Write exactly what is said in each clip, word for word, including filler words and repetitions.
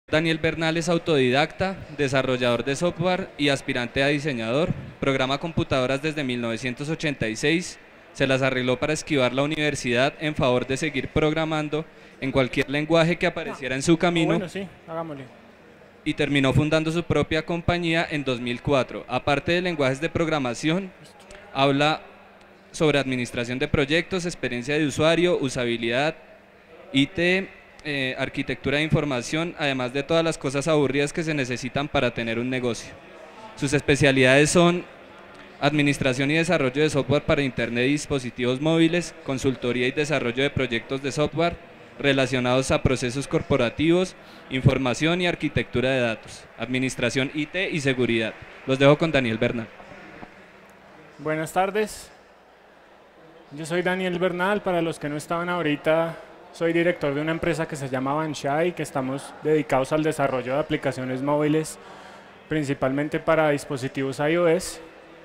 Daniel Bernal es autodidacta, desarrollador de software y aspirante a diseñador. Programa computadoras desde mil novecientos ochenta y seis. Se las arregló para esquivar la universidad en favor de seguir programando en cualquier lenguaje que apareciera en su camino. Bueno, sí, hagámosle. Y terminó fundando su propia compañía en dos mil cuatro. Aparte de lenguajes de programación, habla sobre administración de proyectos, experiencia de usuario, usabilidad, I T, eh, arquitectura de información, además de todas las cosas aburridas que se necesitan para tener un negocio. Sus especialidades son administración y desarrollo de software para Internet y dispositivos móviles, consultoría y desarrollo de proyectos de software relacionados a procesos corporativos, información y arquitectura de datos, administración I T y seguridad. Los dejo con Daniel Bernal. Buenas tardes. Yo soy Daniel Bernal. Para los que no estaban ahorita, soy director de una empresa que se llama Banshai, que estamos dedicados al desarrollo de aplicaciones móviles, principalmente para dispositivos iOS.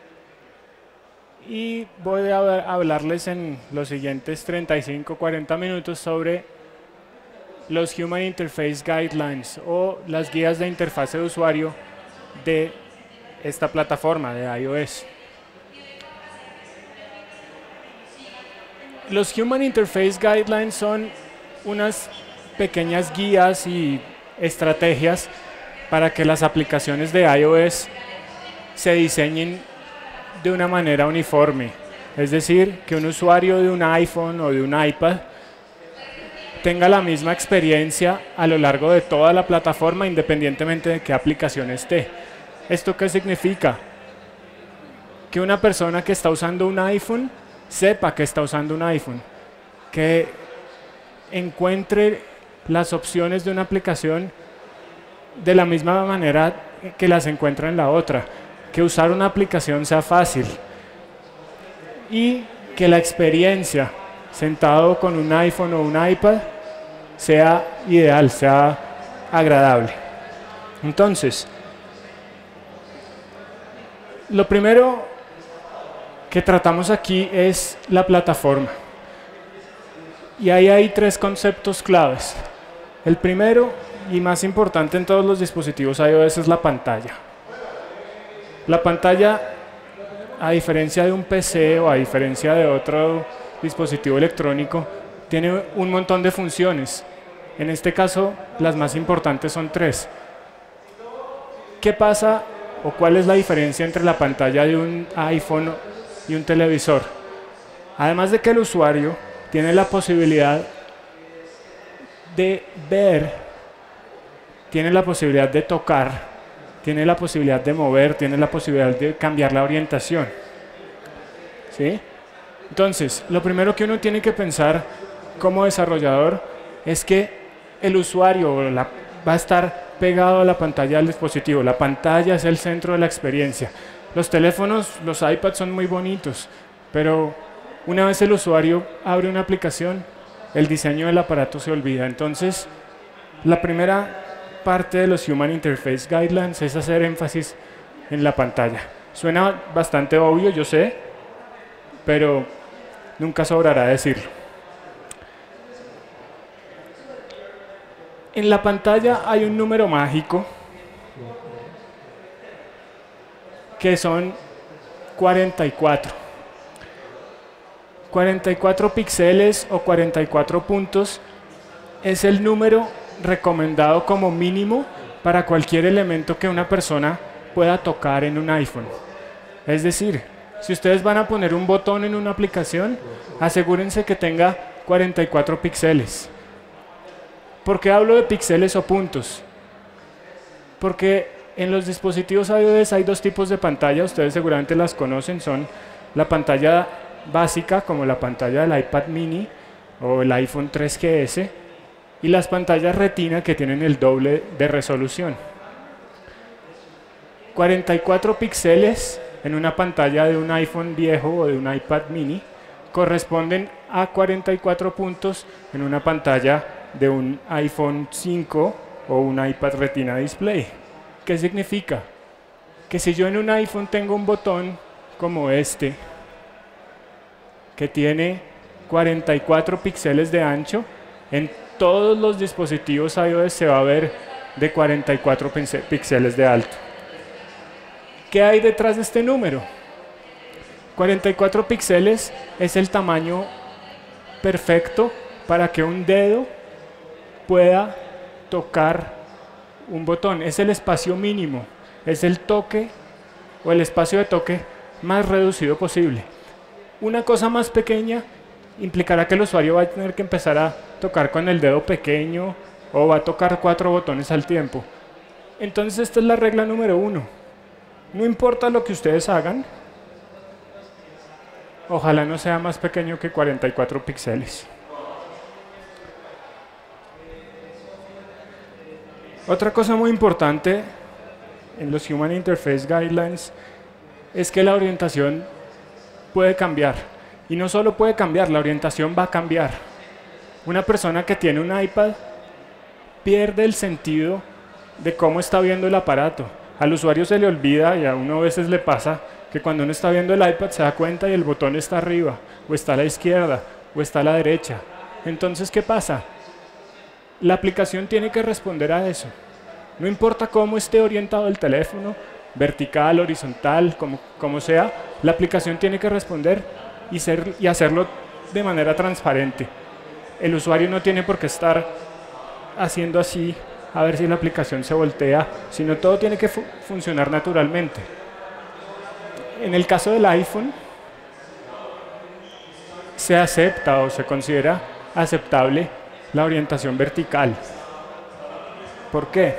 Y voy a hablarles en los siguientes treinta y cinco a cuarenta minutos sobre los Human Interface Guidelines o las guías de interfase de usuario de esta plataforma de iOS. Los Human Interface Guidelines son unas pequeñas guías y estrategias para que las aplicaciones de iOS se diseñen de una manera uniforme. Es decir, que un usuario de un iPhone o de un iPad tenga la misma experiencia a lo largo de toda la plataforma, independientemente de qué aplicación esté. ¿Esto qué significa? Que una persona que está usando un iPhone sepa que está usando un iPhone, que encuentre las opciones de una aplicación de la misma manera que las encuentra en la otra, que usar una aplicación sea fácil y que la experiencia sentado con un iPhone o un iPad sea ideal, sea agradable. Entonces, lo primero que tratamos aquí es la plataforma. Y ahí hay tres conceptos claves. El primero y más importante en todos los dispositivos iOS es la pantalla. La pantalla, a diferencia de un P C o a diferencia de otro dispositivo electrónico, tiene un montón de funciones. En este caso, las más importantes son tres. ¿Qué pasa o cuál es la diferencia entre la pantalla de un iPhone y un televisor? Además de que el usuario tiene la posibilidad de ver, tiene la posibilidad de tocar, tiene la posibilidad de mover, tiene la posibilidad de cambiar la orientación. ¿Sí? Entonces, lo primero que uno tiene que pensar como desarrollador es que el usuario la, va a estar pegado a la pantalla del dispositivo. La pantalla es el centro de la experiencia. Los teléfonos, los iPads son muy bonitos, pero una vez el usuario abre una aplicación, el diseño del aparato se olvida. Entonces, la primera parte de los Human Interface Guidelines es hacer énfasis en la pantalla. Suena bastante obvio, yo sé, pero nunca sobrará decirlo. En la pantalla hay un número mágico que son cuarenta y cuatro. cuarenta y cuatro píxeles o cuarenta y cuatro puntos es el número recomendado como mínimo para cualquier elemento que una persona pueda tocar en un iPhone. Es decir, si ustedes van a poner un botón en una aplicación, asegúrense que tenga cuarenta y cuatro píxeles. ¿Por qué hablo de píxeles o puntos? Porque en los dispositivos iOS hay dos tipos de pantalla, ustedes seguramente las conocen, son la pantalla básica, como la pantalla del iPad mini o el iPhone tres G S, y las pantallas retina que tienen el doble de resolución. cuarenta y cuatro píxeles en una pantalla de un iPhone viejo o de un iPad mini corresponden a cuarenta y cuatro puntos en una pantalla de un iPhone cinco o un iPad Retina Display. ¿Qué significa? Que si yo en un iPhone tengo un botón como este, que tiene cuarenta y cuatro píxeles de ancho, en todos los dispositivos iOS se va a ver de cuarenta y cuatro píxeles de alto. ¿Qué hay detrás de este número? cuarenta y cuatro píxeles es el tamaño perfecto para que un dedo pueda tocar un botón. Es el espacio mínimo, es el toque o el espacio de toque más reducido posible. Una cosa más pequeña implicará que el usuario va a tener que empezar a tocar con el dedo pequeño o va a tocar cuatro botones al tiempo. Entonces esta es la regla número uno. No importa lo que ustedes hagan, ojalá no sea más pequeño que cuarenta y cuatro píxeles. Otra cosa muy importante en los Human Interface Guidelines es que la orientación puede cambiar. Y no solo puede cambiar, la orientación va a cambiar. Una persona que tiene un iPad pierde el sentido de cómo está viendo el aparato. Al usuario se le olvida, y a uno a veces le pasa, que cuando uno está viendo el iPad se da cuenta y el botón está arriba, o está a la izquierda, o está a la derecha. Entonces, ¿qué pasa? La aplicación tiene que responder a eso. No importa cómo esté orientado el teléfono, vertical, horizontal, como, como sea, la aplicación tiene que responder y, ser, y hacerlo de manera transparente. El usuario no tiene por qué estar haciendo así a ver si la aplicación se voltea, sino todo tiene que fu funcionar naturalmente. En el caso del iPhone, se acepta o se considera aceptable la orientación vertical. ¿Por qué?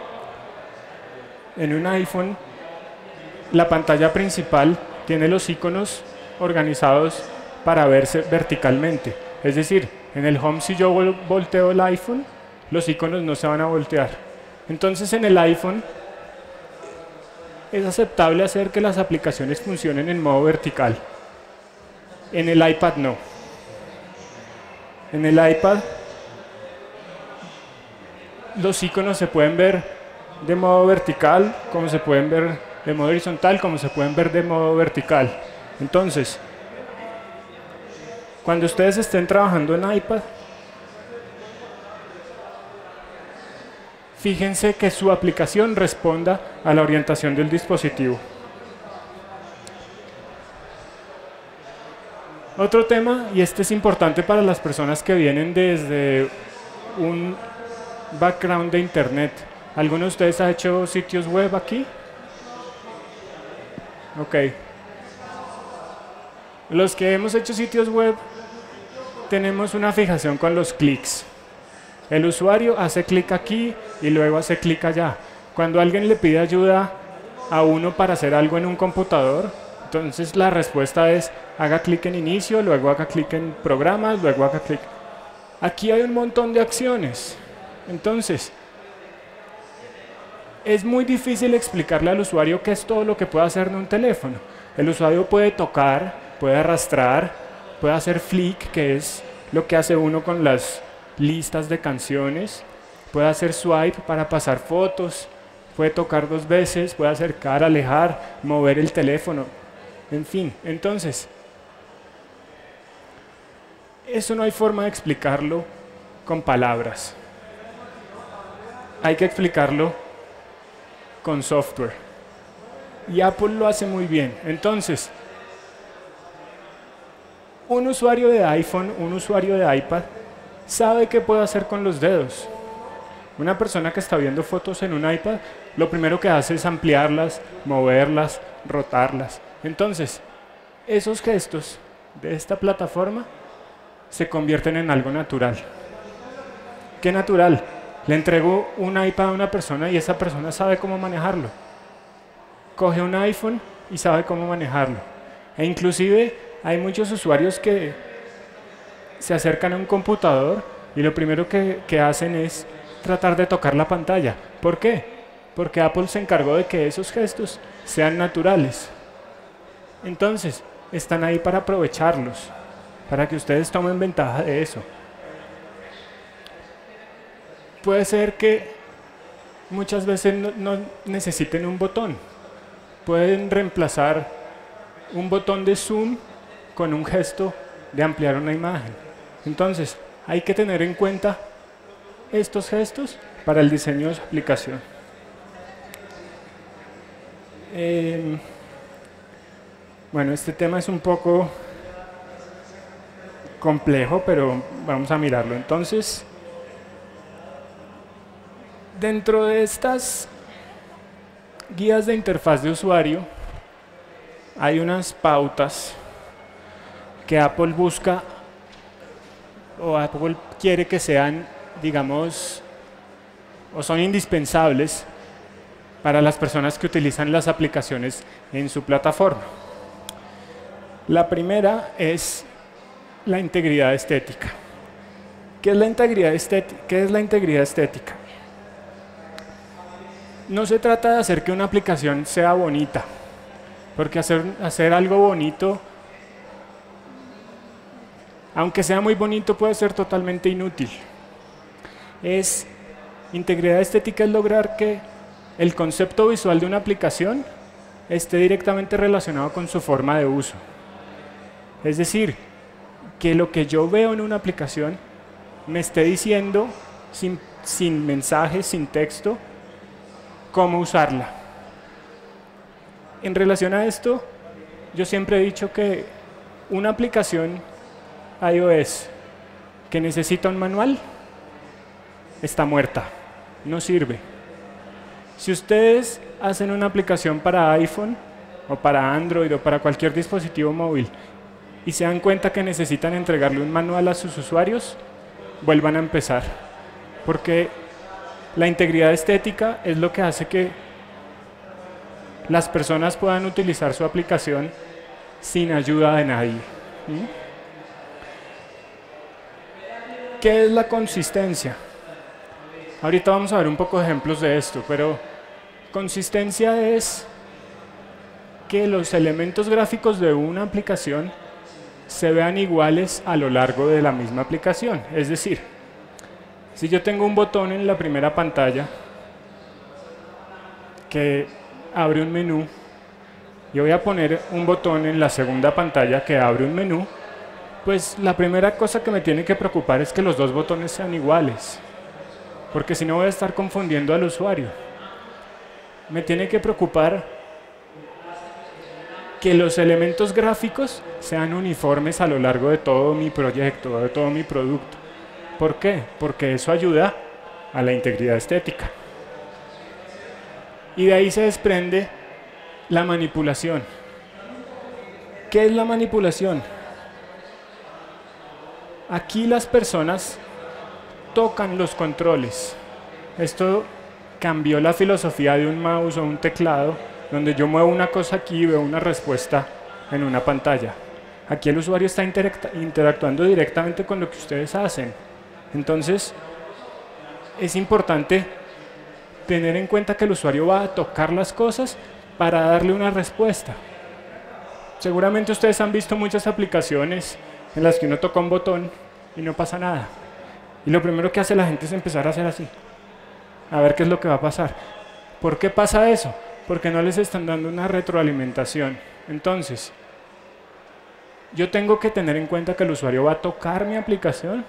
En un iPhone, la pantalla principal tiene los iconos organizados para verse verticalmente. Es decir, en el Home, si yo vol volteo el iPhone, los iconos no se van a voltear. Entonces, en el iPhone es aceptable hacer que las aplicaciones funcionen en modo vertical. En el iPad no. En el iPad los iconos se pueden ver de modo vertical, como se pueden ver de modo horizontal, como se pueden ver de modo vertical. Entonces, cuando ustedes estén trabajando en iPad, fíjense que su aplicación responda a la orientación del dispositivo. Otro tema, y este es importante para las personas que vienen desde un background de Internet. ¿Alguno de ustedes ha hecho sitios web aquí? Ok. Los que hemos hecho sitios web tenemos una fijación con los clics. El usuario hace clic aquí y luego hace clic allá. Cuando alguien le pide ayuda a uno para hacer algo en un computador, entonces la respuesta es haga clic en inicio, luego haga clic en programas, luego haga clic. Aquí hay un montón de acciones. Entonces, es muy difícil explicarle al usuario qué es todo lo que puede hacer en un teléfono. El usuario puede tocar, puede arrastrar, puede hacer flick, que es lo que hace uno con las listas de canciones, puede hacer swipe para pasar fotos, puede tocar dos veces, puede acercar, alejar, mover el teléfono, en fin. Entonces, eso no hay forma de explicarlo con palabras. Hay que explicarlo con software. Y Apple lo hace muy bien. Entonces, un usuario de iPhone, un usuario de iPad, sabe qué puede hacer con los dedos. Una persona que está viendo fotos en un iPad, lo primero que hace es ampliarlas, moverlas, rotarlas. Entonces, esos gestos de esta plataforma se convierten en algo natural. ¿Qué natural? Le entrego un iPad a una persona y esa persona sabe cómo manejarlo. Coge un iPhone y sabe cómo manejarlo. E inclusive hay muchos usuarios que se acercan a un computador y lo primero que, que hacen es tratar de tocar la pantalla. ¿Por qué? Porque Apple se encargó de que esos gestos sean naturales. Entonces, están ahí para aprovecharlos, para que ustedes tomen ventaja de eso. Puede ser que muchas veces no, no necesiten un botón. Pueden reemplazar un botón de zoom con un gesto de ampliar una imagen. Entonces, hay que tener en cuenta estos gestos para el diseño de su aplicación. Eh, bueno, este tema es un poco complejo, pero vamos a mirarlo. Entonces, dentro de estas guías de interfaz de usuario, hay unas pautas que Apple busca o Apple quiere que sean, digamos, o son indispensables para las personas que utilizan las aplicaciones en su plataforma. La primera es la integridad estética. ¿Qué es la integridad estética? ¿Qué es la integridad estética? No se trata de hacer que una aplicación sea bonita, porque hacer, hacer algo bonito, aunque sea muy bonito, puede ser totalmente inútil. Es, integridad estética es lograr que el concepto visual de una aplicación esté directamente relacionado con su forma de uso. Es decir, que lo que yo veo en una aplicación me esté diciendo, sin, sin mensajes, sin texto, cómo usarla. En relación a esto, yo siempre he dicho que una aplicación iOS que necesita un manual está muerta, no sirve. Si ustedes hacen una aplicación para iPhone o para Android o para cualquier dispositivo móvil y se dan cuenta que necesitan entregarle un manual a sus usuarios, vuelvan a empezar, porque la integridad estética es lo que hace que las personas puedan utilizar su aplicación sin ayuda de nadie. ¿Mm? ¿Qué es la consistencia? Ahorita vamos a ver un poco de ejemplos de esto, pero consistencia es que los elementos gráficos de una aplicación se vean iguales a lo largo de la misma aplicación. Es decir, si yo tengo un botón en la primera pantalla que abre un menú, yo voy a poner un botón en la segunda pantalla que abre un menú, pues la primera cosa que me tiene que preocupar es que los dos botones sean iguales, porque si no voy a estar confundiendo al usuario. Me tiene que preocupar que los elementos gráficos sean uniformes a lo largo de todo mi proyecto, de todo mi producto. ¿Por qué? Porque eso ayuda a la integridad estética. Y de ahí se desprende la manipulación. ¿Qué es la manipulación? Aquí las personas tocan los controles. Esto cambió la filosofía de un mouse o un teclado, donde yo muevo una cosa aquí y veo una respuesta en una pantalla. Aquí el usuario está interactuando directamente con lo que ustedes hacen. Entonces, es importante tener en cuenta que el usuario va a tocar las cosas para darle una respuesta. Seguramente ustedes han visto muchas aplicaciones en las que uno toca un botón y no pasa nada. Y lo primero que hace la gente es empezar a hacer así, a ver qué es lo que va a pasar. ¿Por qué pasa eso? Porque no les están dando una retroalimentación. Entonces, yo tengo que tener en cuenta que el usuario va a tocar mi aplicación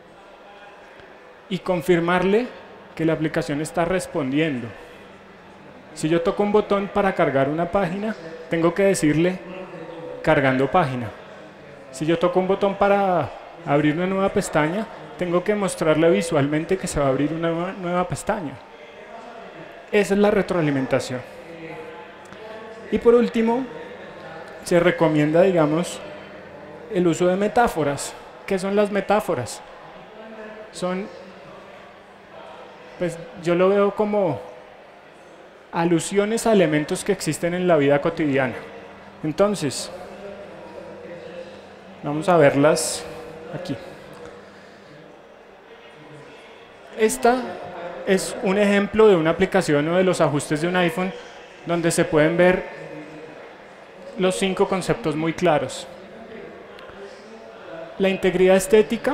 y confirmarle que la aplicación está respondiendo. Si yo toco un botón para cargar una página, tengo que decirle cargando página. Si yo toco un botón para abrir una nueva pestaña, tengo que mostrarle visualmente que se va a abrir una nueva, nueva pestaña. Esa es la retroalimentación. Y por último, se recomienda, digamos, el uso de metáforas. ¿Qué son las metáforas? Son, pues yo lo veo como alusiones a elementos que existen en la vida cotidiana. Entonces, vamos a verlas aquí. Esta es un ejemplo de una aplicación o de los ajustes de un iPhone donde se pueden ver los cinco conceptos muy claros. La integridad estética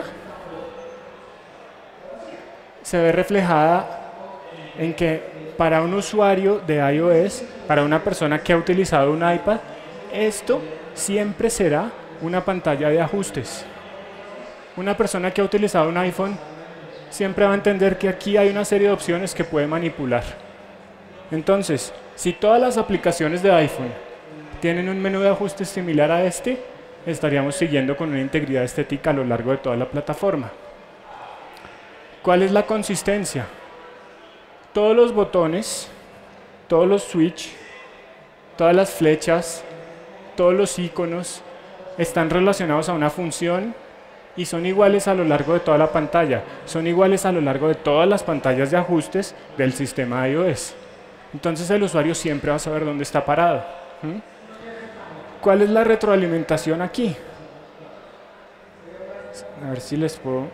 se ve reflejada en que para un usuario de iOS, para una persona que ha utilizado un iPad, esto siempre será una pantalla de ajustes. Una persona que ha utilizado un iPhone siempre va a entender que aquí hay una serie de opciones que puede manipular. Entonces, si todas las aplicaciones de iPhone tienen un menú de ajustes similar a este, estaríamos siguiendo con una integridad estética a lo largo de toda la plataforma. ¿Cuál es la consistencia? Todos los botones, todos los switch, todas las flechas, todos los iconos están relacionados a una función y son iguales a lo largo de toda la pantalla. Son iguales a lo largo de todas las pantallas de ajustes del sistema iOS. Entonces el usuario siempre va a saber dónde está parado. ¿Mm? ¿Cuál es la retroalimentación aquí? A ver si les puedo...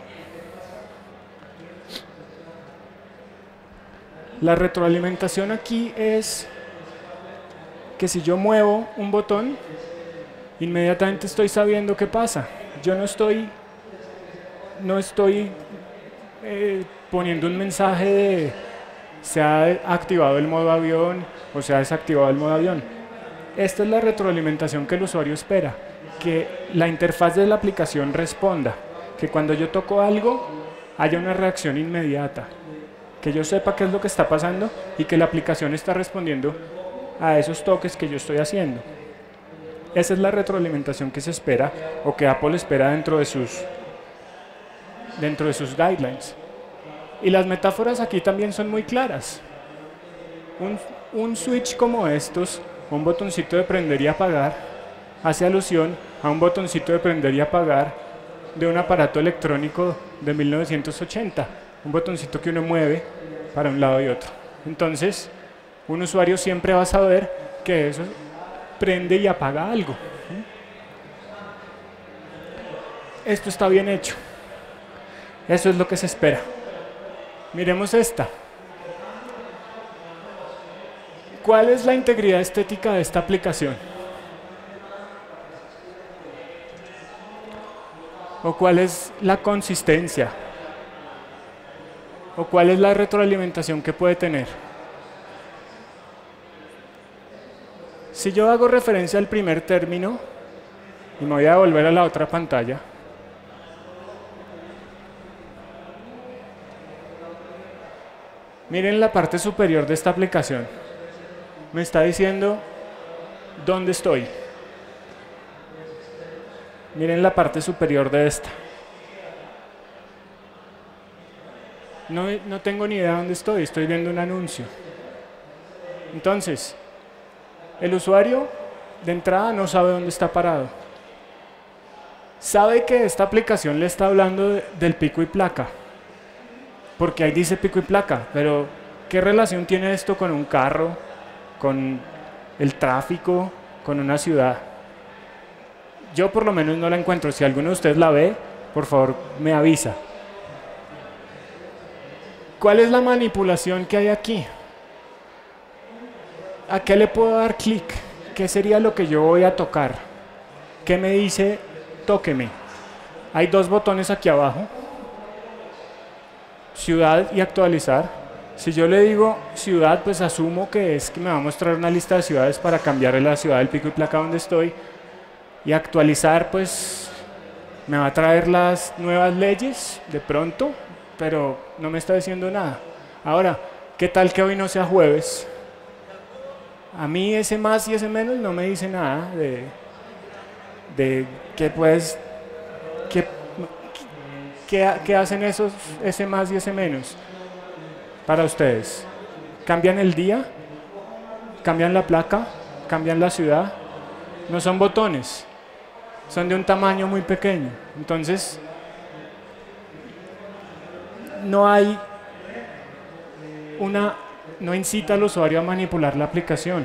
La retroalimentación aquí es que si yo muevo un botón, inmediatamente estoy sabiendo qué pasa. Yo no estoy, no estoy eh, poniendo un mensaje de se ha activado el modo avión o se ha desactivado el modo avión. Esta es la retroalimentación que el usuario espera, que la interfaz de la aplicación responda, que cuando yo toco algo haya una reacción inmediata, que yo sepa qué es lo que está pasando y que la aplicación está respondiendo a esos toques que yo estoy haciendo. Esa es la retroalimentación que se espera o que Apple espera dentro de sus, dentro de sus guidelines. Y las metáforas aquí también son muy claras. Un, un switch como estos, un botoncito de prender y apagar, hace alusión a un botoncito de prender y apagar de un aparato electrónico de mil novecientos ochenta. Un botoncito que uno mueve para un lado y otro. Entonces, un usuario siempre va a saber que eso prende y apaga algo. Esto está bien hecho. Eso es lo que se espera. Miremos esta. ¿Cuál es la integridad estética de esta aplicación? ¿O cuál es la consistencia? ¿O cuál es la retroalimentación que puede tener? Si yo hago referencia al primer término, y me voy a volver a la otra pantalla, miren la parte superior de esta aplicación. Me está diciendo dónde estoy. Miren la parte superior de esta. No, no tengo ni idea de dónde estoy, estoy viendo un anuncio. Entonces, el usuario de entrada no sabe dónde está parado. Sabe que esta aplicación le está hablando de, del pico y placa, porque ahí dice pico y placa, pero ¿qué relación tiene esto con un carro, con el tráfico, con una ciudad? Yo por lo menos no la encuentro. Si alguno de ustedes la ve, por favor me avisa. ¿Cuál es la manipulación que hay aquí? ¿A qué le puedo dar clic? ¿Qué sería lo que yo voy a tocar? ¿Qué me dice tóqueme? Hay dos botones aquí abajo. Ciudad y actualizar. Si yo le digo ciudad, pues asumo que es que me va a mostrar una lista de ciudades para cambiarle la ciudad del pico y placa donde estoy. Y actualizar, pues me va a traer las nuevas leyes de pronto, pero no me está diciendo nada. Ahora, ¿qué tal que hoy no sea jueves? A mí ese más y ese menos no me dice nada de, de qué pues, qué, qué, qué hacen esos, ese más y ese menos para ustedes. ¿Cambian el día? ¿Cambian la placa? ¿Cambian la ciudad? No son botones, son de un tamaño muy pequeño. Entonces, no hay una, no incita al usuario a manipular la aplicación.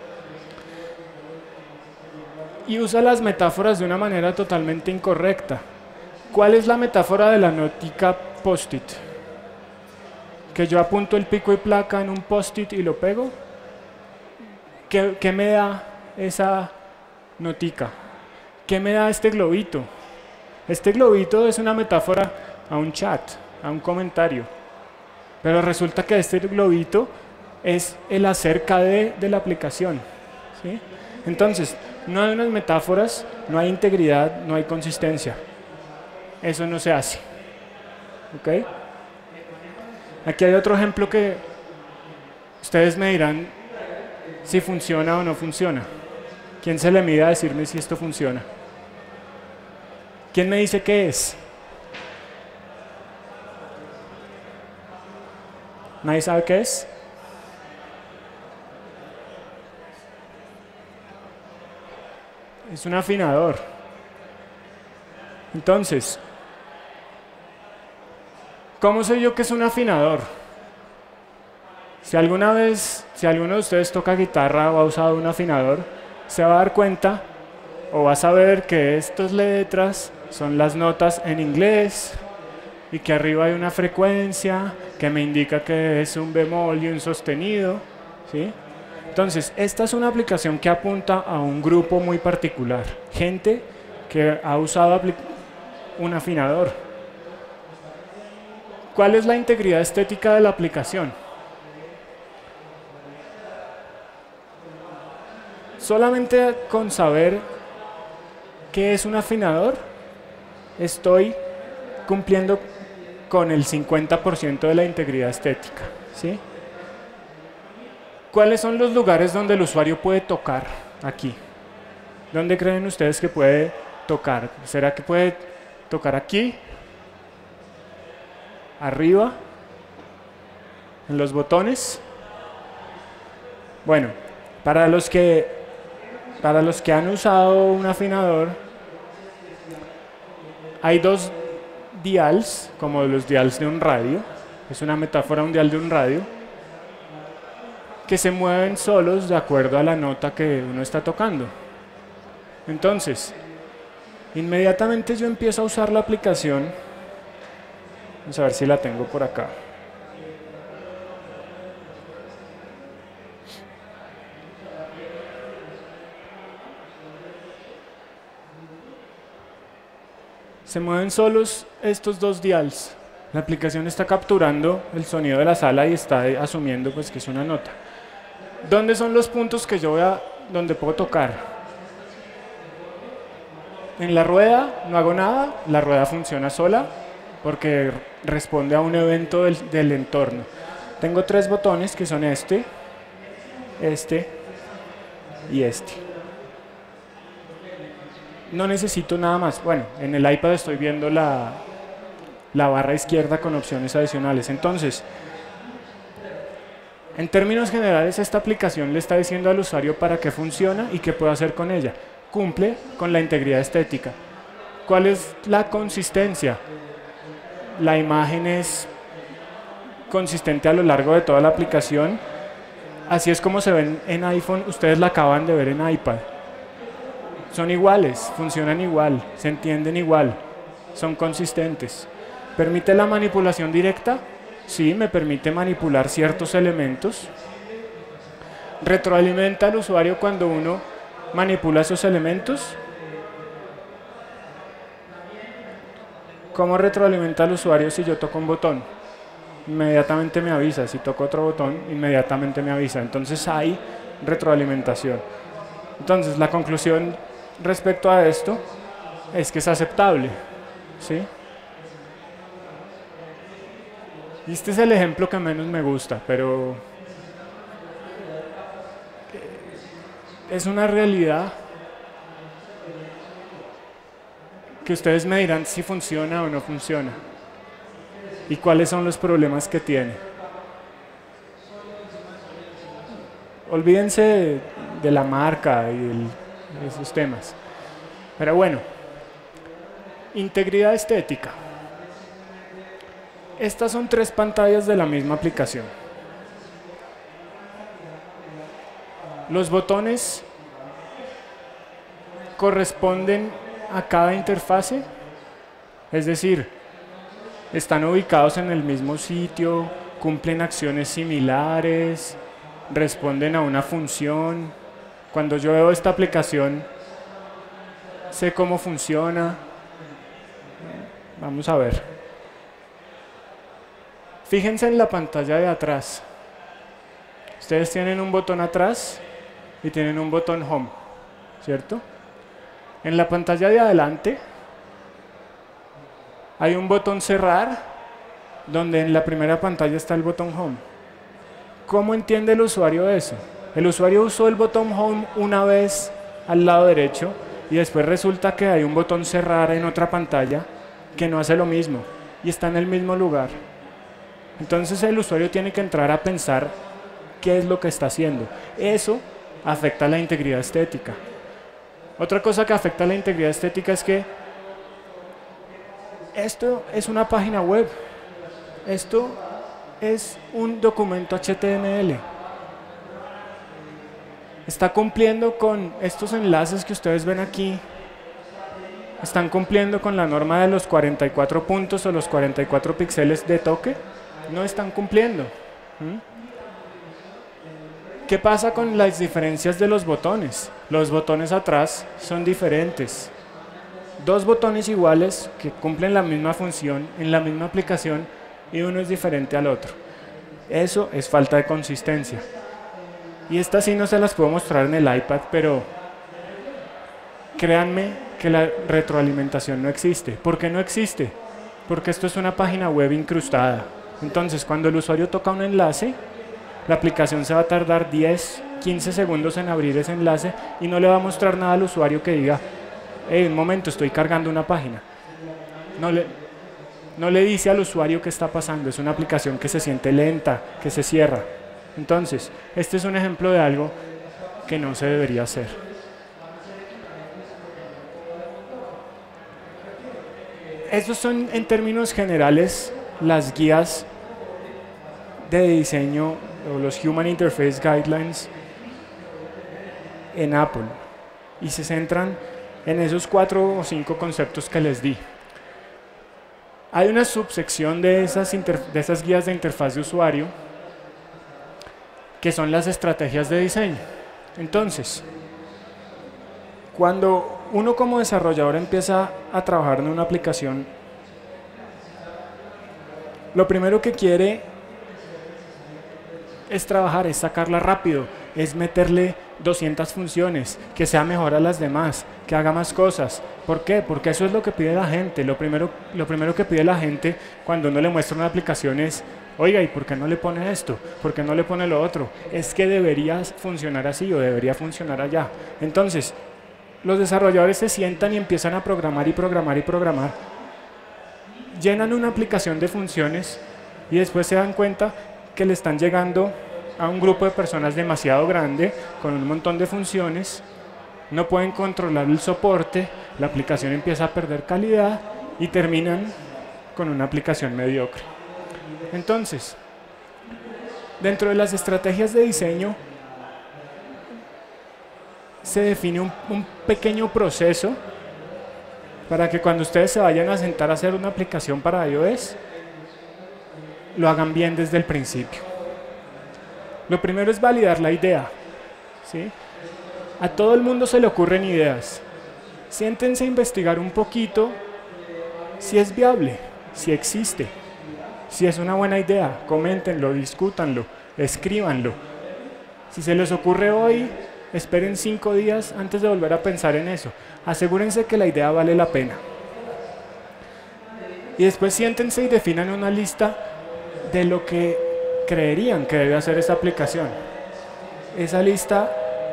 Y usa las metáforas de una manera totalmente incorrecta. ¿Cuál es la metáfora de la notica post-it? ¿Que yo apunto el pico y placa en un post-it y lo pego? ¿Qué, qué me da esa notica? ¿Qué me da este globito? Este globito es una metáfora a un chat, a un comentario. Pero resulta que este globito es el acerca de, de la aplicación. ¿Sí? Entonces, no hay unas metáforas, no hay integridad, no hay consistencia. Eso no se hace. ¿Ok? Aquí hay otro ejemplo que ustedes me dirán si funciona o no funciona. ¿Quién se le mide a decirme si esto funciona? ¿Quién me dice qué es? ¿Nadie sabe qué es? Es un afinador. Entonces, ¿cómo sé yo que es un afinador? Si alguna vez, si alguno de ustedes toca guitarra o ha usado un afinador, se va a dar cuenta o va a saber que estas letras son las notas en inglés y que arriba hay una frecuencia que me indica que es un bemol y un sostenido, ¿sí? Entonces, esta es una aplicación que apunta a un grupo muy particular, gente que ha usado un afinador. ¿Cuál es la integridad estética de la aplicación? Solamente con saber qué es un afinador, estoy cumpliendo con el cincuenta por ciento de la integridad estética, ¿sí? ¿Cuáles son los lugares donde el usuario puede tocar aquí? ¿Dónde creen ustedes que puede tocar? ¿Será que puede tocar aquí? ¿Arriba? ¿En los botones? Bueno, para los que, para los que han usado un afinador, hay dos dials, como los dials de un radio, es una metáfora, un dial de un radio, que se mueven solos de acuerdo a la nota que uno está tocando. Entonces, inmediatamente yo empiezo a usar la aplicación. Vamos a ver si la tengo por acá. Se mueven solos estos dos dials. La aplicación está capturando el sonido de la sala y está asumiendo pues que es una nota. ¿Dónde son los puntos que yo voy a, donde puedo tocar? En la rueda no hago nada, la rueda funciona sola porque responde a un evento del, del entorno. Tengo tres botones que son este, este y este. No necesito nada más. Bueno, en el iPad estoy viendo la, la barra izquierda con opciones adicionales. Entonces, en términos generales, esta aplicación le está diciendo al usuario para qué funciona y qué puede hacer con ella. Cumple con la integridad estética. ¿Cuál es la consistencia? La imagen es consistente a lo largo de toda la aplicación. Así es como se ven en iPhone. Ustedes la acaban de ver en iPad. Son iguales, funcionan igual, se entienden igual, son consistentes. ¿Permite la manipulación directa? Sí, me permite manipular ciertos elementos. ¿Retroalimenta al usuario cuando uno manipula esos elementos? ¿Cómo retroalimenta al usuario si yo toco un botón? Inmediatamente me avisa. Si toco otro botón, inmediatamente me avisa. Entonces hay retroalimentación. Entonces la conclusión respecto a esto es que es aceptable, ¿sí? Y este es el ejemplo que menos me gusta, pero es una realidad que ustedes me dirán si funciona o no funciona y cuáles son los problemas que tiene. Olvídense de, de la marca y el, de esos temas. Pero bueno, integridad estética. Estas son tres pantallas de la misma aplicación. Los botones corresponden a cada interfase, es decir, están ubicados en el mismo sitio, cumplen acciones similares, responden a una función. Cuando yo veo esta aplicación, sé cómo funciona. Vamos a ver. Fíjense en la pantalla de atrás. Ustedes tienen un botón atrás y tienen un botón home, ¿cierto? En la pantalla de adelante hay un botón cerrar donde en la primera pantalla está el botón Home. ¿Cómo entiende el usuario eso? El usuario usó el botón Home una vez al lado derecho y después resulta que hay un botón Cerrar en otra pantalla que no hace lo mismo y está en el mismo lugar. Entonces el usuario tiene que entrar a pensar qué es lo que está haciendo. Eso afecta la integridad estética. Otra cosa que afecta la integridad estética es que esto es una página web. Esto es un documento H T M L. Está cumpliendo con estos enlaces que ustedes ven aquí. ¿Están cumpliendo con la norma de los cuarenta y cuatro puntos o los cuarenta y cuatro píxeles de toque? No están cumpliendo. ¿Mm? ¿Qué pasa con las diferencias de los botones? Los botones atrás son diferentes. Dos botones iguales que cumplen la misma función en la misma aplicación y uno es diferente al otro. Eso es falta de consistencia. Y estas sí no se las puedo mostrar en el iPad, pero créanme que la retroalimentación no existe. ¿Por qué no existe? Porque esto es una página web incrustada. Entonces, cuando el usuario toca un enlace, la aplicación se va a tardar diez, quince segundos en abrir ese enlace y no le va a mostrar nada al usuario que diga, hey, un momento, estoy cargando una página. No le, no le dice al usuario qué está pasando, es una aplicación que se siente lenta, que se cierra. Entonces, este es un ejemplo de algo que no se debería hacer. Estos son, en términos generales, las guías de diseño o los Human Interface Guidelines en Apple y se centran en esos cuatro o cinco conceptos que les di. Hay una subsección de esas, de esas guías de interfaz de usuario que son las estrategias de diseño. Entonces, cuando uno como desarrollador empieza a trabajar en una aplicación, lo primero que quiere es trabajar, es sacarla rápido, es meterle doscientas funciones, que sea mejor a las demás, que haga más cosas. ¿Por qué? Porque eso es lo que pide la gente. Lo primero, lo primero que pide la gente cuando uno le muestra una aplicación es, oiga, ¿y por qué no le pone esto? ¿Por qué no le pone lo otro? Es que debería funcionar así o debería funcionar allá. Entonces, los desarrolladores se sientan y empiezan a programar y programar y programar. Llenan una aplicación de funciones y después se dan cuenta que le están llegando a un grupo de personas demasiado grande, con un montón de funciones, no pueden controlar el soporte, la aplicación empieza a perder calidad y terminan con una aplicación mediocre. Entonces, dentro de las estrategias de diseño, se define un, un pequeño proceso para que cuando ustedes se vayan a sentar a hacer una aplicación para iOS, lo hagan bien desde el principio. Lo primero es validar la idea, ¿sí? A todo el mundo se le ocurren ideas. Siéntense a investigar un poquito si es viable, si existe, si es una buena idea. Coméntenlo, discútanlo, escríbanlo. Si se les ocurre hoy, esperen cinco días antes de volver a pensar en eso. Asegúrense que la idea vale la pena. Y después siéntense y definan una lista de lo que creerían que debe hacer esa aplicación. Esa lista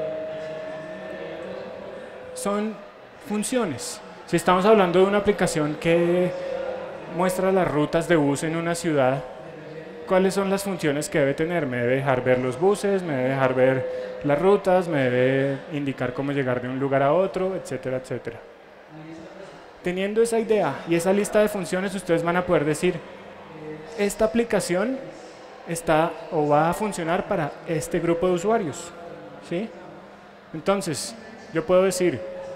son funciones. Si estamos hablando de una aplicación que muestra las rutas de bus en una ciudad, ¿cuáles son las funciones que debe tener? Me debe dejar ver los buses, me debe dejar ver las rutas, me debe indicar cómo llegar de un lugar a otro, etcétera, etcétera. Teniendo esa idea y esa lista de funciones, ustedes van a poder decir, esta aplicación está o va a funcionar para este grupo de usuarios, ¿sí? Entonces, yo puedo decir,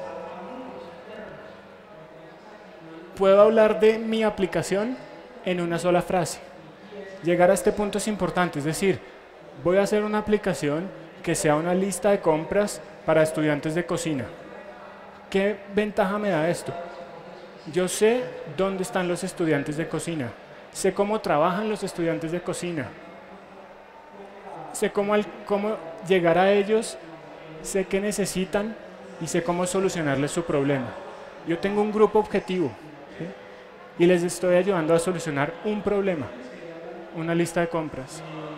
puedo hablar de mi aplicación en una sola frase. Llegar a este punto es importante, es decir, voy a hacer una aplicación que sea una lista de compras para estudiantes de cocina. ¿Qué ventaja me da esto? Yo sé dónde están los estudiantes de cocina, sé cómo trabajan los estudiantes de cocina, sé cómo, al, cómo llegar a ellos, sé qué necesitan y sé cómo solucionarles su problema. Yo tengo un grupo objetivo, ¿sí? Y les estoy ayudando a solucionar un problema. una lista de compras.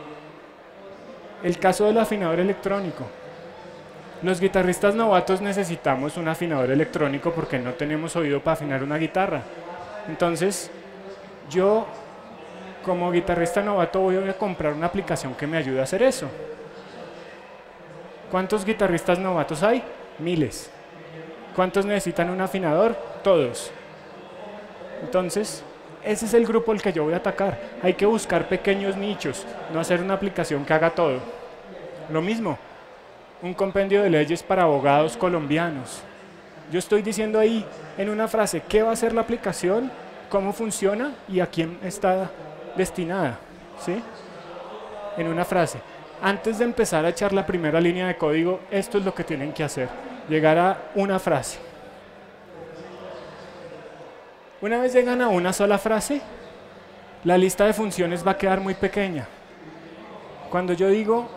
El caso del afinador electrónico. Los guitarristas novatos necesitamos un afinador electrónico porque no tenemos oído para afinar una guitarra. Entonces, yo como guitarrista novato voy a comprar una aplicación que me ayude a hacer eso. ¿Cuántos guitarristas novatos hay? Miles. ¿Cuántos necesitan un afinador? Todos. Entonces, ese es el grupo al que yo voy a atacar. Hay que buscar pequeños nichos, no hacer una aplicación que haga todo. Lo mismo, un compendio de leyes para abogados colombianos. Yo estoy diciendo ahí en una frase qué va a hacer la aplicación, cómo funciona y a quién está destinada, ¿sí? En una frase. Antes de empezar a echar la primera línea de código, esto es lo que tienen que hacer, llegar a una frase. Una vez llegan a una sola frase, la lista de funciones va a quedar muy pequeña. Cuando yo digo,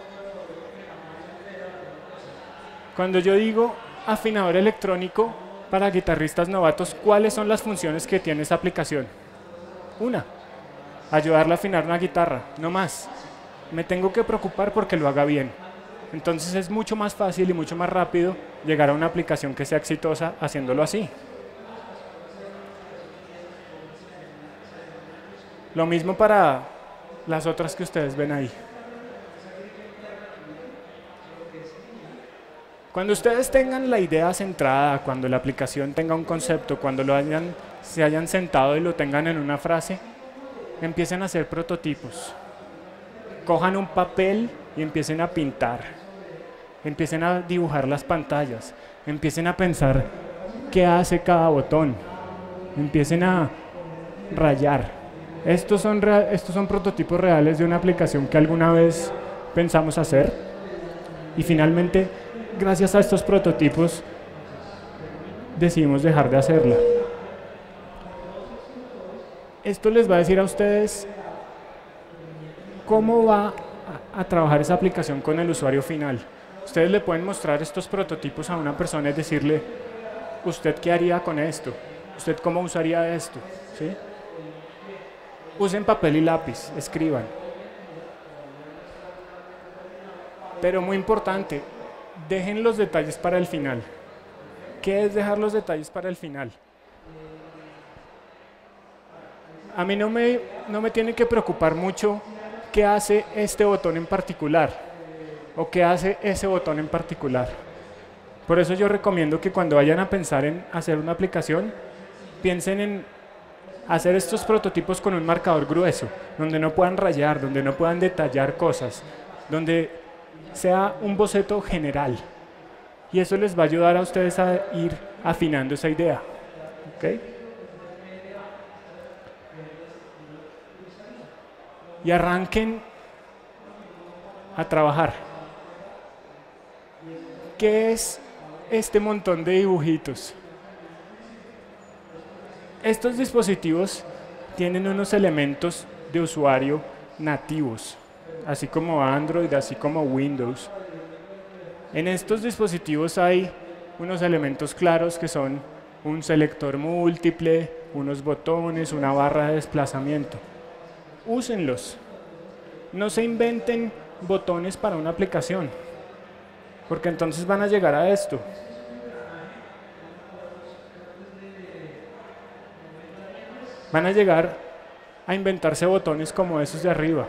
cuando yo digo afinador electrónico para guitarristas novatos, ¿cuáles son las funciones que tiene esa aplicación? Una, ayudarle a afinar una guitarra, no más. Me tengo que preocupar porque lo haga bien. Entonces es mucho más fácil y mucho más rápido llegar a una aplicación que sea exitosa haciéndolo así. Lo mismo para las otras que ustedes ven ahí. Cuando ustedes tengan la idea centrada, cuando la aplicación tenga un concepto, cuando lo hayan, se hayan sentado y lo tengan en una frase, empiecen a hacer prototipos. Cojan un papel y empiecen a pintar. Empiecen a dibujar las pantallas. Empiecen a pensar qué hace cada botón. Empiecen a rayar. Estos son, estos son prototipos reales de una aplicación que alguna vez pensamos hacer. Y finalmente, gracias a estos prototipos, decidimos dejar de hacerla. Esto les va a decir a ustedes cómo va a, a trabajar esa aplicación con el usuario final. Ustedes le pueden mostrar estos prototipos a una persona y decirle, ¿usted qué haría con esto? ¿Usted cómo usaría esto? ¿Sí? Usen papel y lápiz, escriban. Pero muy importante, dejen los detalles para el final. ¿Qué es dejar los detalles para el final? A mí no me, no me tiene que preocupar mucho qué hace este botón en particular o qué hace ese botón en particular. Por eso yo recomiendo que cuando vayan a pensar en hacer una aplicación, piensen en hacer estos prototipos con un marcador grueso, donde no puedan rayar, donde no puedan detallar cosas, donde sea un boceto general. Y eso les va a ayudar a ustedes a ir afinando esa idea. ¿Okay? Y arranquen a trabajar. ¿Qué es este montón de dibujitos? Estos dispositivos tienen unos elementos de usuario nativos, así como Android, así como Windows. En estos dispositivos hay unos elementos claros que son un selector múltiple, unos botones, una barra de desplazamiento. Úsenlos. No se inventen botones para una aplicación, porque entonces van a llegar a esto. Van a llegar a inventarse botones como esos de arriba.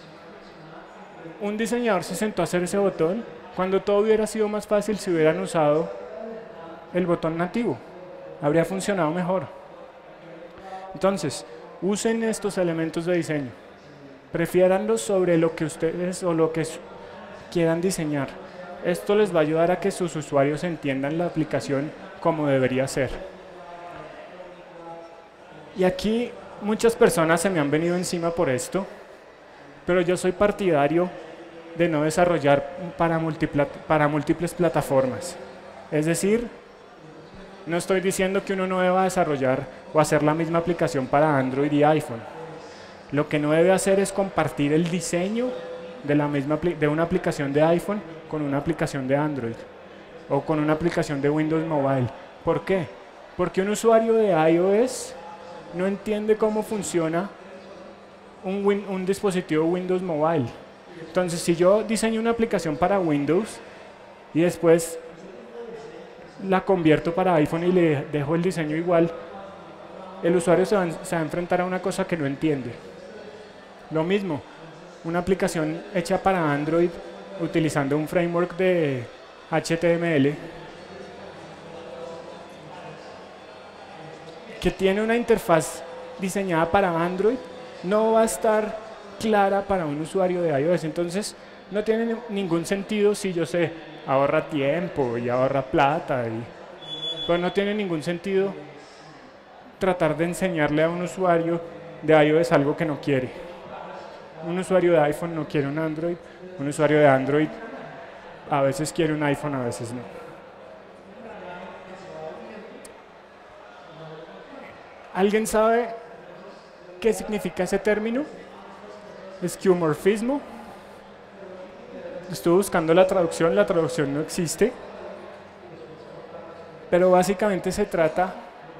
Un diseñador se sentó a hacer ese botón cuando todo hubiera sido más fácil si hubieran usado el botón nativo. Habría funcionado mejor. Entonces, usen estos elementos de diseño. Prefiéranlos sobre lo que ustedes o lo que quieran diseñar. Esto les va a ayudar a que sus usuarios entiendan la aplicación como debería ser. Y aquí muchas personas se me han venido encima por esto, pero yo soy partidario de no desarrollar para, para múltiples plataformas. Es decir, no estoy diciendo que uno no deba desarrollar o hacer la misma aplicación para Android y iPhone. Lo que no debe hacer es compartir el diseño de, la misma, de una aplicación de iPhone con una aplicación de Android o con una aplicación de Windows Mobile. ¿Por qué? Porque un usuario de iOS no entiende cómo funciona un, win, un dispositivo Windows Mobile. Entonces, si yo diseño una aplicación para Windows y después la convierto para iPhone y le dejo el diseño igual, el usuario se va, se va a enfrentar a una cosa que no entiende. Lo mismo, una aplicación hecha para Android utilizando un framework de H T M L que tiene una interfaz diseñada para Android, no va a estar clara para un usuario de iOS. Entonces, no tiene ningún sentido si yo sé, ahorra tiempo y ahorra plata, y, pero no tiene ningún sentido tratar de enseñarle a un usuario de iOS algo que no quiere. Un usuario de iPhone no quiere un Android, un usuario de Android a veces quiere un iPhone, a veces no. ¿Alguien sabe qué significa ese término? Skeuomorfismo. Estuve buscando la traducción, la traducción no existe, pero básicamente se trata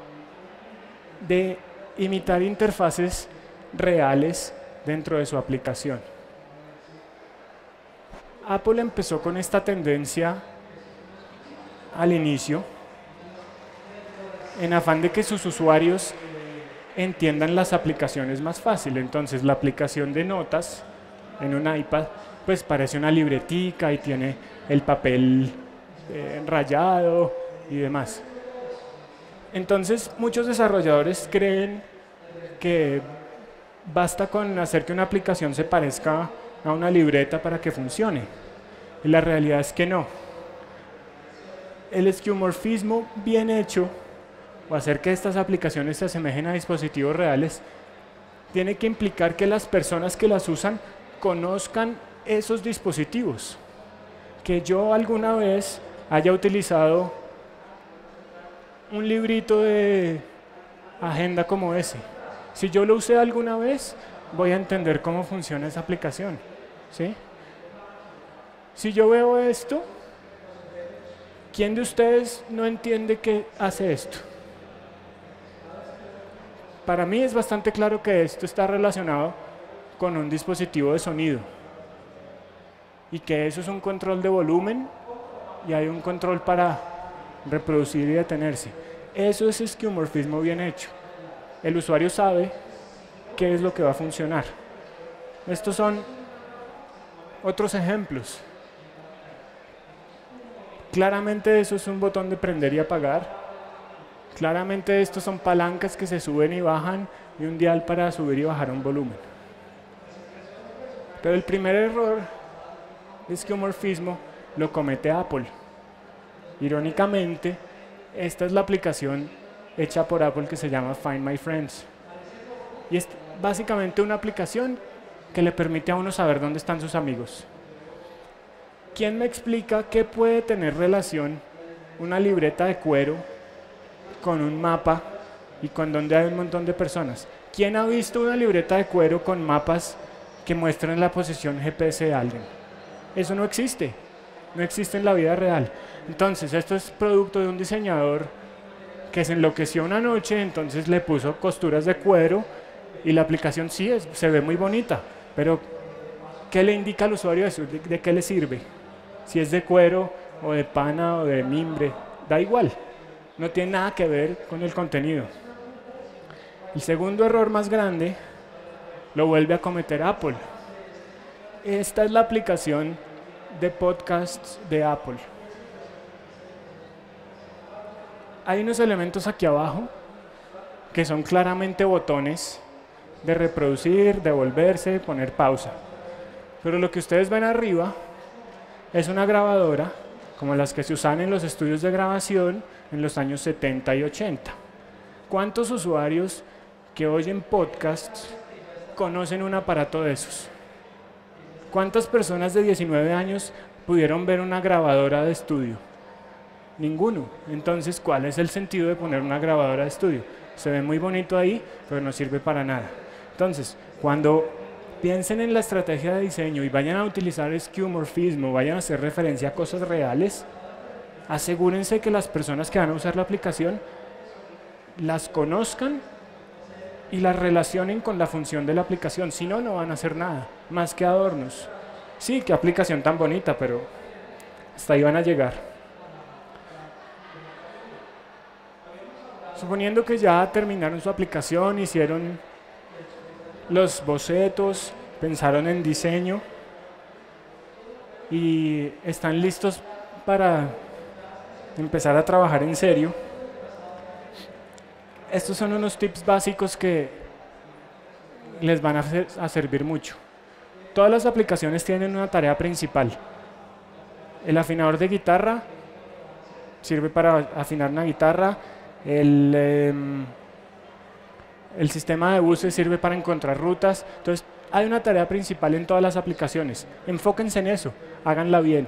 de imitar interfaces reales dentro de su aplicación. Apple empezó con esta tendencia al inicio, en afán de que sus usuarios entiendan las aplicaciones más fácil. Entonces, la aplicación de notas en un iPad pues parece una libretica y tiene el papel eh, rayado y demás. Entonces, muchos desarrolladores creen que basta con hacer que una aplicación se parezca a una libreta para que funcione. Y la realidad es que no. El skeuomorfismo bien hecho, o hacer que estas aplicaciones se asemejen a dispositivos reales, tiene que implicar que las personas que las usan conozcan esos dispositivos. Que yo alguna vez haya utilizado un librito de agenda como ese. Si yo lo usé alguna vez, voy a entender cómo funciona esa aplicación, ¿sí? Si yo veo esto, ¿quién de ustedes no entiende qué hace esto? Para mí es bastante claro que esto está relacionado con un dispositivo de sonido y que eso es un control de volumen y hay un control para reproducir y detenerse. Eso es skeuomorfismo bien hecho. El usuario sabe qué es lo que va a funcionar. Estos son otros ejemplos. Claramente eso es un botón de prender y apagar. Claramente estos son palancas que se suben y bajan y un dial para subir y bajar un volumen. Pero el primer error de skeuomorfismo lo comete Apple. Irónicamente, esta es la aplicación hecha por Apple que se llama Find My Friends. Y es básicamente una aplicación que le permite a uno saber dónde están sus amigos. ¿Quién me explica qué puede tener relación una libreta de cuero con un mapa y con donde hay un montón de personas? ¿Quién ha visto una libreta de cuero con mapas que muestran la posición G P S de alguien? Eso no existe, no existe en la vida real. Entonces, esto es producto de un diseñador que se enloqueció una noche, entonces le puso costuras de cuero y la aplicación sí es, se ve muy bonita, pero ¿qué le indica al usuario eso? ¿De, de qué le sirve? Si es de cuero o de pana o de mimbre, da igual, no tiene nada que ver con el contenido. El segundo error más grande lo vuelve a cometer Apple. Esta es la aplicación de podcasts de Apple. Hay unos elementos aquí abajo que son claramente botones de reproducir, devolverse, poner pausa. Pero lo que ustedes ven arriba es una grabadora como las que se usan en los estudios de grabación en los años setenta y ochenta. ¿Cuántos usuarios que oyen podcasts conocen un aparato de esos? ¿Cuántas personas de diecinueve años pudieron ver una grabadora de estudio? Ninguno. Entonces, ¿cuál es el sentido de poner una grabadora de estudio? Se ve muy bonito ahí, pero no sirve para nada. Entonces, cuando piensen en la estrategia de diseño y vayan a utilizar skeuomorfismo, vayan a hacer referencia a cosas reales, asegúrense que las personas que van a usar la aplicación las conozcan y las relacionen con la función de la aplicación. Si no, no van a hacer nada, más que adornos. Sí, qué aplicación tan bonita, pero hasta ahí van a llegar. Suponiendo que ya terminaron su aplicación, hicieron los bocetos, pensaron en diseño y están listos para empezar a trabajar en serio. Estos son unos tips básicos que les van a, hacer, a servir mucho. Todas las aplicaciones tienen una tarea principal. El afinador de guitarra sirve para afinar una guitarra. El, eh, el sistema de buses sirve para encontrar rutas. Entonces, hay una tarea principal en todas las aplicaciones. Enfóquense en eso, háganla bien.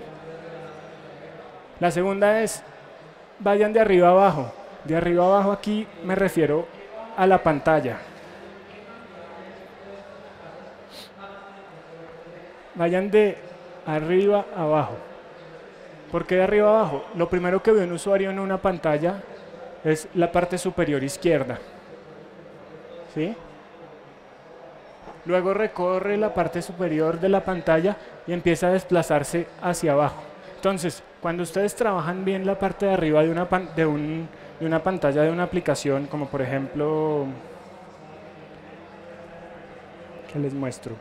La segunda es, vayan de arriba a abajo. De arriba a abajo aquí me refiero a la pantalla. Vayan de arriba a abajo. ¿Por qué de arriba a abajo? Lo primero que ve un usuario en una pantalla es la parte superior izquierda. ¿Sí? Luego recorre la parte superior de la pantalla y empieza a desplazarse hacia abajo. Entonces, cuando ustedes trabajan bien la parte de arriba de una, pan de un, de una pantalla de una aplicación, como por ejemplo, ¿qué les muestro?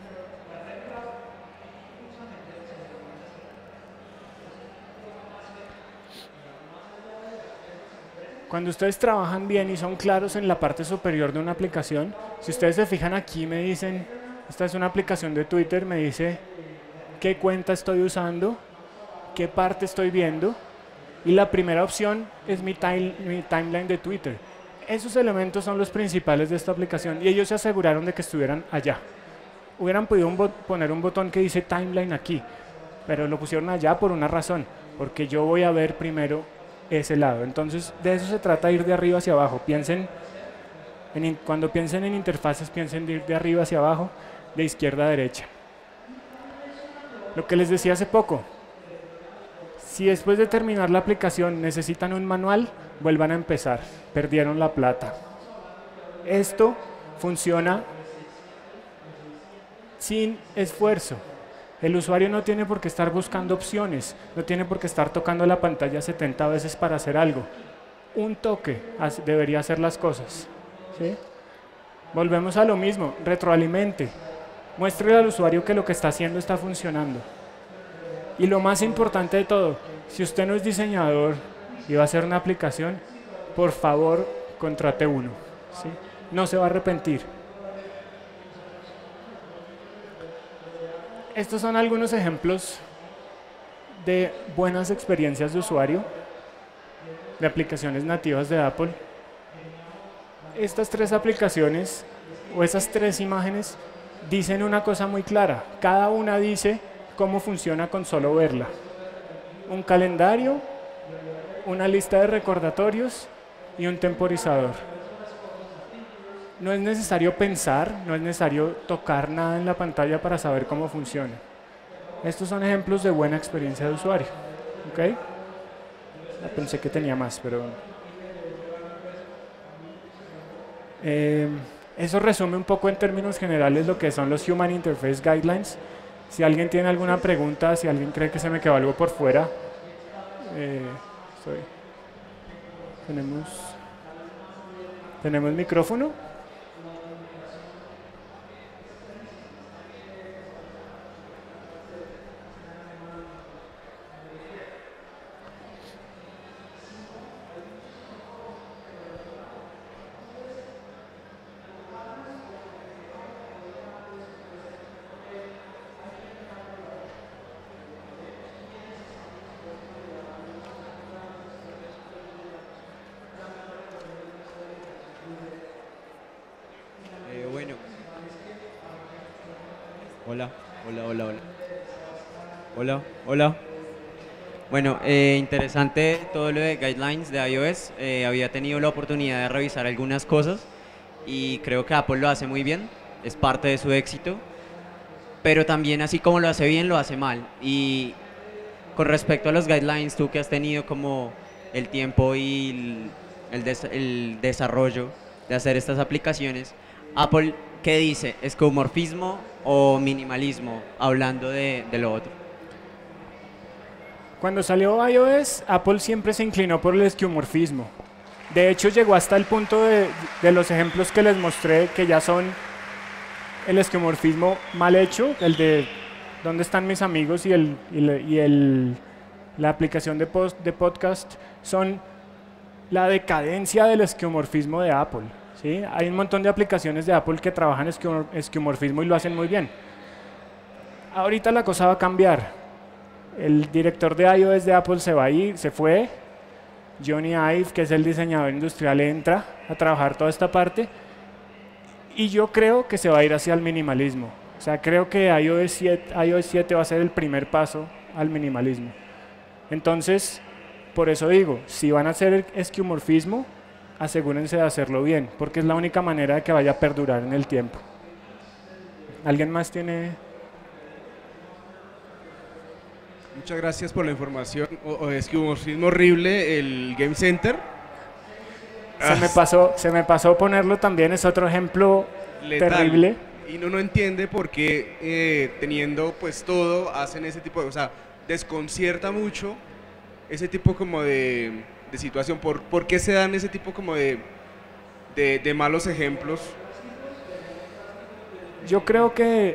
Cuando ustedes trabajan bien y son claros en la parte superior de una aplicación, si ustedes se fijan aquí me dicen, esta es una aplicación de Twitter, me dice qué cuenta estoy usando, qué parte estoy viendo, y la primera opción es mi, time, mi timeline de Twitter. Esos elementos son los principales de esta aplicación y ellos se aseguraron de que estuvieran allá. Hubieran podido un poner un botón que dice timeline aquí, pero lo pusieron allá por una razón, porque yo voy a ver primero ese lado. Entonces, de eso se trata, ir de arriba hacia abajo. Piensen, en, cuando piensen en interfaces, piensen de ir de arriba hacia abajo, de izquierda a derecha. Lo que les decía hace poco, si después de terminar la aplicación necesitan un manual, vuelvan a empezar, perdieron la plata. Esto funciona sin esfuerzo. El usuario no tiene por qué estar buscando opciones, no tiene por qué estar tocando la pantalla setenta veces para hacer algo. Un toque debería hacer las cosas. ¿Sí? Volvemos a lo mismo, retroalimente. Muéstrele al usuario que lo que está haciendo está funcionando. Y lo más importante de todo, si usted no es diseñador y va a hacer una aplicación, por favor, contrate uno. ¿Sí? No se va a arrepentir. Estos son algunos ejemplos de buenas experiencias de usuario de aplicaciones nativas de Apple. Estas tres aplicaciones o esas tres imágenes dicen una cosa muy clara. Cada una dice cómo funciona con solo verla. Un calendario, una lista de recordatorios y un temporizador. No es necesario pensar, no es necesario tocar nada en la pantalla para saber cómo funciona. Estos son ejemplos de buena experiencia de usuario. ¿Okay? Pensé que tenía más, pero... Eh, eso resume un poco en términos generales lo que son los Human Interface Guidelines. Si alguien tiene alguna pregunta, si alguien cree que se me quedó algo por fuera, eh, soy. Tenemos, ¿Tenemos micrófono? Hola, hola, hola, hola. Hola, hola. Bueno, eh, interesante todo lo de guidelines de iOS. Eh, había tenido la oportunidad de revisar algunas cosas y creo que Apple lo hace muy bien. Es parte de su éxito. Pero también, así como lo hace bien, lo hace mal. Y con respecto a los guidelines, tú que has tenido como el tiempo y el, el, des el desarrollo de hacer estas aplicaciones, Apple, ¿qué dice? ¿Esquemorfismo o minimalismo? Hablando de, de lo otro. Cuando salió iOS, Apple siempre se inclinó por el esquemorfismo. De hecho, llegó hasta el punto de, de los ejemplos que les mostré, que ya son el esquemorfismo mal hecho, el de dónde están mis amigos y, el, y, le, y el, la aplicación de, post, de podcast, son la decadencia del esquemorfismo de Apple. ¿Sí? Hay un montón de aplicaciones de Apple que trabajan esquemorfismo y lo hacen muy bien. Ahorita la cosa va a cambiar. El director de iOS de Apple se va a ir, se fue. Johnny Ive, que es el diseñador industrial, entra a trabajar toda esta parte. Y yo creo que se va a ir hacia el minimalismo. O sea, creo que iOS siete, iOS siete va a ser el primer paso al minimalismo. Entonces, por eso digo, si van a hacer esquemorfismo, asegúrense de hacerlo bien, porque es la única manera de que vaya a perdurar en el tiempo. ¿Alguien más tiene...? Muchas gracias por la información. O, o esquemorfismo horrible, el Game Center. Se me pasó, se me pasó ponerlo también, es otro ejemplo Letal. Terrible. Y uno no entiende por qué eh, teniendo pues todo hacen ese tipo de, o sea, desconcierta mucho ese tipo como de, de situación. ¿Por, ¿Por qué se dan ese tipo como de, de, de malos ejemplos? Yo creo que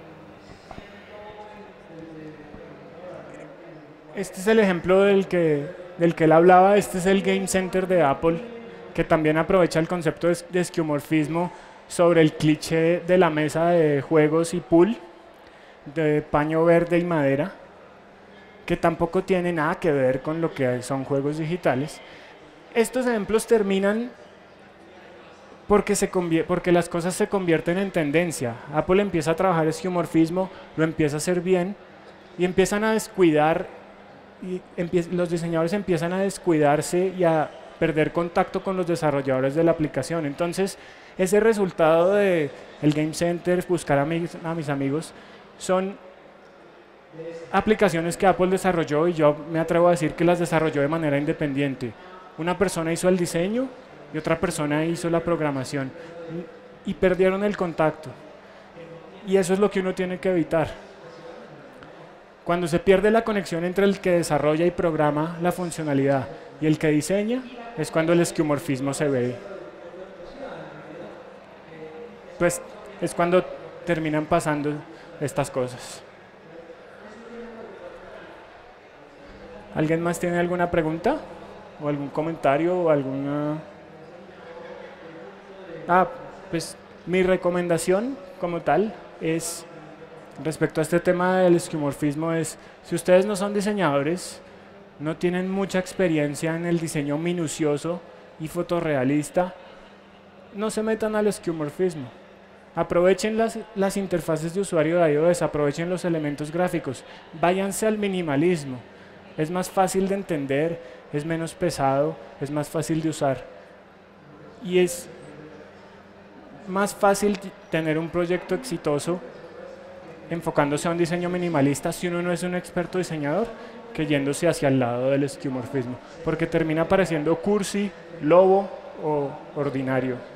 este es el ejemplo del que, del que él hablaba. Este es el Game Center de Apple, que también aprovecha el concepto de, de esquemorfismo sobre el cliché de la mesa de juegos y pool, de paño verde y madera, que tampoco tiene nada que ver con lo que son juegos digitales. Estos ejemplos terminan porque, se porque las cosas se convierten en tendencia. Apple empieza a trabajar esquemorfismo, lo empieza a hacer bien, y empiezan a descuidar, y los diseñadores empiezan a descuidarse y a perder contacto con los desarrolladores de la aplicación. Entonces, ese resultado de el Game Center, buscar a mis, a mis amigos, son aplicaciones que Apple desarrolló, y yo me atrevo a decir que las desarrolló de manera independiente. Una persona hizo el diseño y otra persona hizo la programación, y perdieron el contacto. Y eso es lo que uno tiene que evitar. Cuando se pierde la conexión entre el que desarrolla y programa la funcionalidad y el que diseña, es cuando el esquemorfismo se ve. Pues es cuando terminan pasando estas cosas. ¿Alguien más tiene alguna pregunta? ¿O algún comentario? ¿O alguna...? Ah, pues mi recomendación como tal es, respecto a este tema del esquemorfismo, es, si ustedes no son diseñadores, no tienen mucha experiencia en el diseño minucioso y fotorrealista, no se metan al esquemorfismo. Aprovechen las, las interfaces de usuario de iOS, aprovechen los elementos gráficos, váyanse al minimalismo. Es más fácil de entender, es menos pesado, es más fácil de usar. Y es más fácil tener un proyecto exitoso enfocándose a un diseño minimalista si uno no es un experto diseñador, que yéndose hacia el lado del esquemorfismo, porque termina pareciendo cursi, lobo o ordinario.